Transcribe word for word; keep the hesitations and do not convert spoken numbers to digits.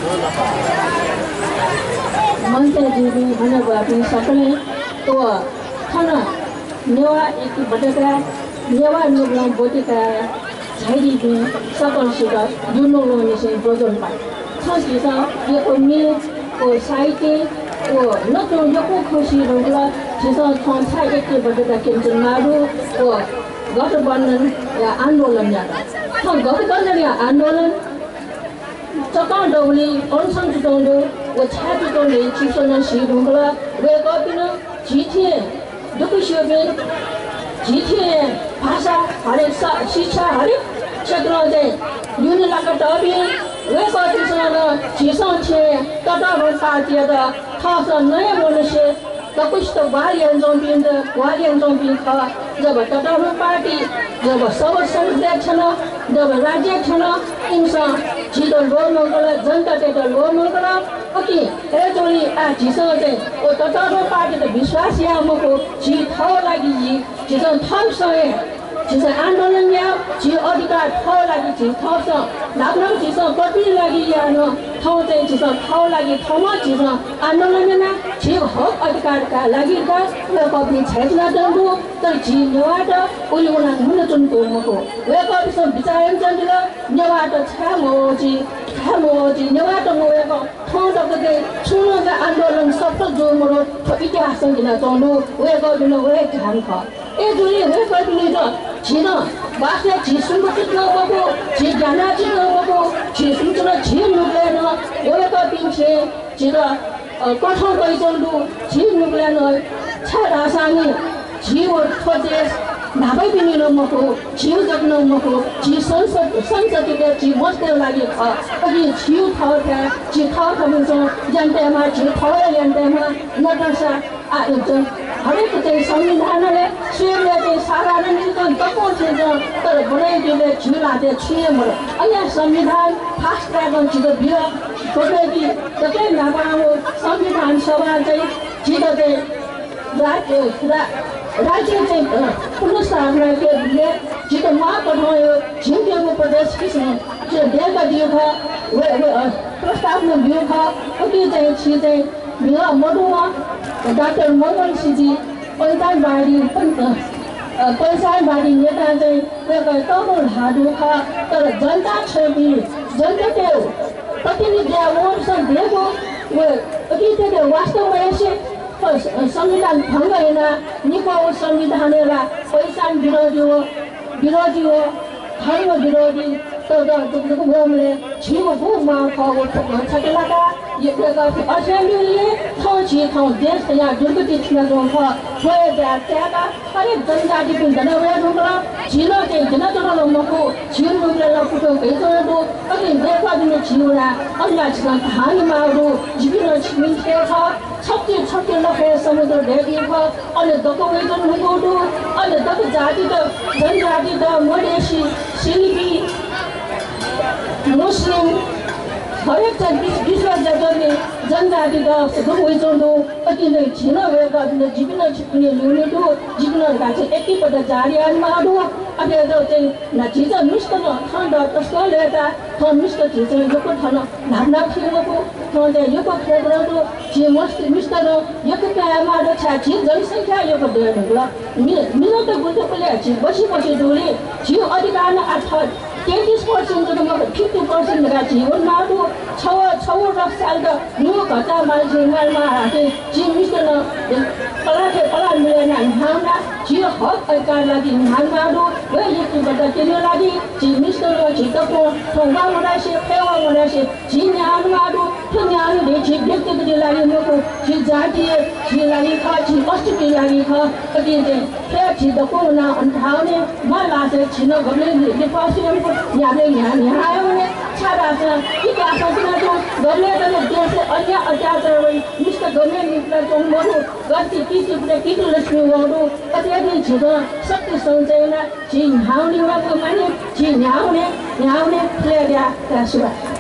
Monte Jubi Hanababi Sakale Tua Hana Newa Iki Badaka Newa Nublam Botica Heidi Sakal Sugar Duno Nation Brodon Pai Tasisa Yakomi or Saiti or not on Yoko Koshi Rogla Tisa Ton Saiti Badaka Kinton Maru or Gotabanan Andolan Yaka Tom Gotabanan Andolan Chakang Dowley, on some to Dondo, which had to donate to Son Shi Dungla, where Gopino, G T A, Dukushubi, G T A, Pasa, Harisa, Shicha, Hari, Chakrode, Unilaka Dobby, where Gopino, Chison Che, Tata Party, the Toss on Naya Kapush the Guardian Zombie in the Guardian Zombie car, the Tata Party, the Sober Sunset Channel, the Raja Channel, in some Chidon Romogala, Zanta Romogala, okay, actually at Chisode, or Tata Party, the Biswasia Moko, she told like ye, she's on Thompson. She's an Andolan, she already got tall like it, Thompson. Now she's on Poppy like Yano, Thompson, she's on tall like it, Thomas, she's on Andolan, she hope I got like it, the Poppy Chesna Dundu, the G Nevada, Uluna Munatun Gomoko. Where Poppy some Bisayan Jandula, Nevada Tamoji, Tamoji, Nevada Moevo, Tone of the day, soon as the Andolan suffered Zomoro, to eat a son in a Dono, where God in a way to Hancock. Actually, where Poppy Chino, Basta Chisum Babo, Chigana Chino, Chisum Chino, Waka Pinche, Chida, Cotton Poison, Chino Glano, Chada Sani, Chiwo Todes, Nababini no Moko, Chiu no Moko, Chi Sunset, Sunset, Chi Mostel Lagi, again Chiu Tauta, Chi Tauta, Jantema, Chi Tauta Yantema, Natasha, Addington. हरेक संविधानले स्वयंले साधारण तको तर बनाइदिने झुलाते छुए मरो अहिले संविधान फास्ट ट्र्याक छिटो बियो छोडेकी तकै नपाउ संविधान सभा चाहिँ छिटो चाहिँ राज्य राज्य चाहिँ पुनः स्थापना के छिटो मा पठायो झिम्केको प्रदेश किसिम जो देगा दियो था प्रस्तावमा दियो था ओके चाहिँ छि चाहिँ बिहा मडुवा डाक्टर मोहन सिंहजी पैसान बारी पैसान बारी नेता चाहिँ तमुल हाडु खा तर जनता छवि जनता त्यो प्रतिनिधि वोट दिएको कि त्यो वास्तवमा यसै संविधान भङ्ग होइन निको संविधानलाई पैसान विरोधी हो विरोधी हो धर्म विरोधी तर छिमेको बुमा खाएको छकेलाका असेम्ब्लीले ठाउँ छि ठाउँ देश यहाँ दुर्गति छिमेको छ छोए त्यागा हरेक जनजाति पनि धनवया ढुङ्गा छिलो चाहिँ दिन जनालो मको छिउ ढुङ्गा फुटो भेटो अनि देखा दिने छिउला अन्ना छिन हानि मारो जीवन छिमिन छ छक्के छक्के लखे समुद्र ढेकिएको अनि दको वेदन हुँदो अनि दको जाति त जनजाति त मधेसी सिलिपी मुस्लिम हरेक विश्वास गर्ने जनजाति त दुवैजनो अति नै छिन भएका जीवन छिप्ने ल्याउनेको जीवन गाছে एकैपल्ट जारियान माडो अझ चाहिँ नचिज मिष्ट ठण्ड तस्को लेटा थो मिष्ट चिज योको ठन भावना फिरको थो चाहिँ योको क्षेत्रको जे मस्त मिष्ट र योको काय माडो छ छि जनसंख्या योको देला मिनो त गुल्तो पले छि बसी बसी डोले छि अधिकार न आठ तेत्तीस पर्सेंट तो मतलब फिफ्टी पर्सेंट का जीवन माडो छव छव रस साल का न्यू घटा माल जिंगल मा आके जी मिस्टर न पलाथे पला मिलेन हामना जी हक अधिकार लागि हाम माडो वे यति बता केले लागि जी मिस्टर जी तको ठंगा मरासे फेवा मरासे जी न्यान माडो तो न्यान दे जी व्यक्तिगत लागि मको जी जातीय जी लागि खा जी अस्तित्व लागि खा कति दे फेर जी तको ना अन्ठाउने मा लासे छिन गले ले पासियम याले यहाँ यहाँ आयो भने छाडा छ कि आशासना जो गर्ने त देश अन्य अत्याचार मिस्टर गर्ने मित्र जो मरु गति कि चिप्रे कि लक्ष्मी वडो अत्याधिक छिटो शक्ति सञ्चयना जी न्याउने माको माने जी न्याउने न्याउने प्लेया त्यसो